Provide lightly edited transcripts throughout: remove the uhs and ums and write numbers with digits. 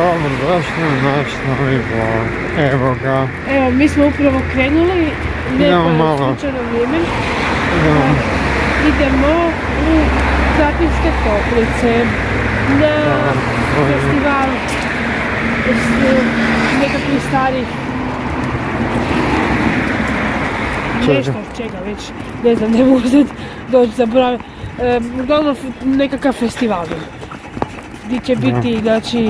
dobro došli u naš novi vlog. Evo ga. Evo, mi smo upravo krenuli. Idemo malo. Vrijeme. Idemo u Krapinske Toplice na festival nekakvih starih nešto čega već, ne znam, ne mogu sad doći zaboraviti. Uglavnom nekakav festival gdje će biti, znači,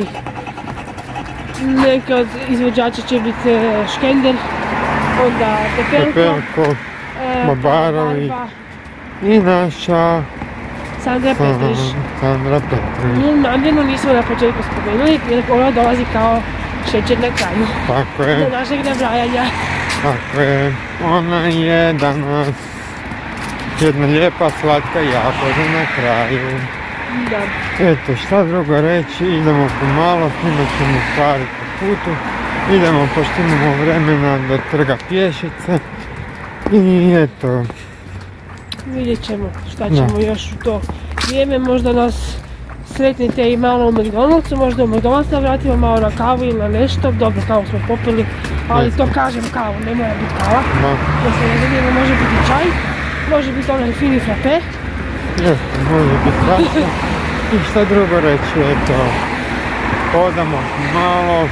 neka od izvođača će biti Škender, onda Pepelko, Babarović i naša Sandra Petriš. Namjerno nismo na početku spomenuli jer ona dolazi kao šećer na kraju. Tako je. Do našeg nabrajanja. Tako je. Ona je danas jedna lijepa slatka jagoda na kraju. Da. Eto, šta drugo reći, idemo pomalo, snimat ćemo stvari po putu. Idemo pošto imamo vremena do trga Pješice. I eto. Vidjet ćemo šta ćemo još u to vrijeme, možda nas sretnite i malo u McDonald'su, možda u McDonald'sa vratimo malo na kavu ili na nešto. Dobro, kavu smo popili, ali to kažem kavu, ne mora biti kava. Da se ne zanimamo, može biti čaj, može biti onaj fini frappe. Jeste, može biti svašta. I šta drugo reći, eto, hodamo malo.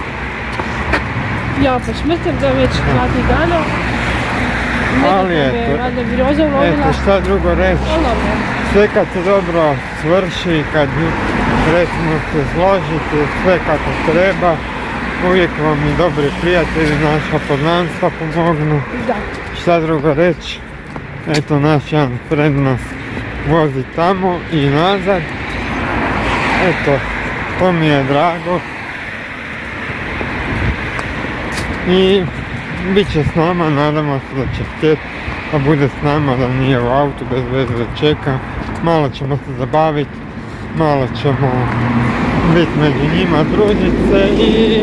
Ja pa šmrcam da već 2-3 dana. Ali eto, šta drugo reći, sve kad se dobro svrši, kad recimo se složite, sve kako treba, uvijek vam i dobri prijatelji, naša poznanstva pomognu. Šta drugo reći, eto naš jedan pred nas vozi tamo i nazad, eto, to mi je drago. I bit će s nama, nadamo se da će htjeti da bude s nama, da nije u autu bez veze da čeka. Malo ćemo se zabaviti, malo ćemo biti među njima, družit se i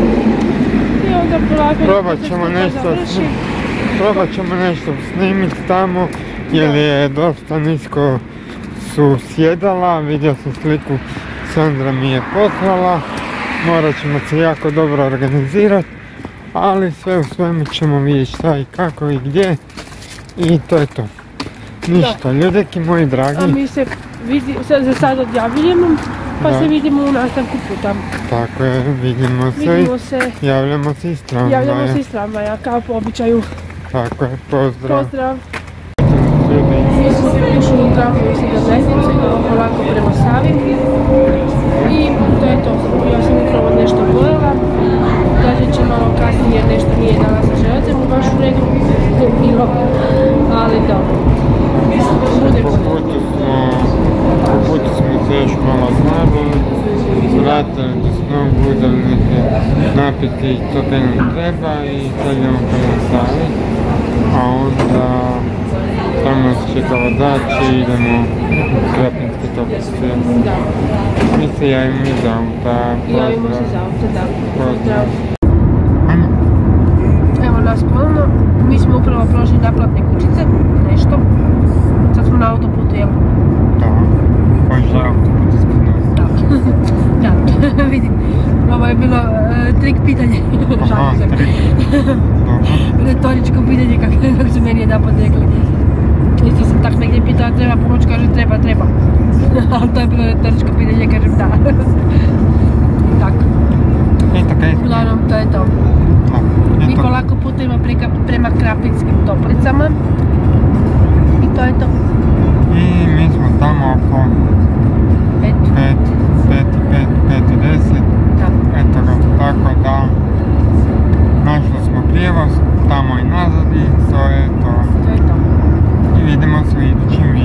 probat ćemo nešto snimiti tamo, jer je dosta nisko su sjedala, vidio sam sliku, Sandra mi je poslala, morat ćemo se jako dobro organizirati. Ali sve u svemu ćemo vidjeti šta i kako i gdje i to je to. Ništa, ljudeki moji dragi. A mi se za sad odjavljujemo, pa se vidimo u nastavku puta. Tako je, vidimo se, javljamo se iz tramvaja. Javljamo se iz tramvaja, kao po običaju. Tako je, pozdrav. Pozdrav. Mi smo ušli u tramvaju iz Željeznice, idemo polako prema Savi. I to je to, ja sam upravo nešto pojela. Kažem će malo kasnije, nešto nije danas sa željeznicom baš u redu bilo, ali dobro. Po putu smo se još malo snabili, vratili do snog, uzeli neke napiti i to kaj nam treba i sad idemo prema Savi, a onda tamo se čeka vozač i idemo u Krapinske Toplice. Mi se javimo iz auta. Javimo se iz auta, da. Pozdrav. Evo nas ponovno, mi smo upravo prošli naplatne kućice, nešto. Sad smo na autoputu, jel? Da, možda autoput ispred nas. Da, vidim. Ovo je bilo trik pitanje. Aha, trik. Retoričko pitanje kako su meni jedan rekli. Isto sam tak negdje pitala treba pomoć, kaže treba. Ali to je bilo retoričko pitanje, kažem da. Tako. Uglavnom, to je to. Mi polako putujemo prema Krapinskim Toplicama. I to je to. I mi smo tamo oko 5:10. Eto ga, tako da našli smo prijevoz tamo i nazad i to je to. I vidimo se u idućim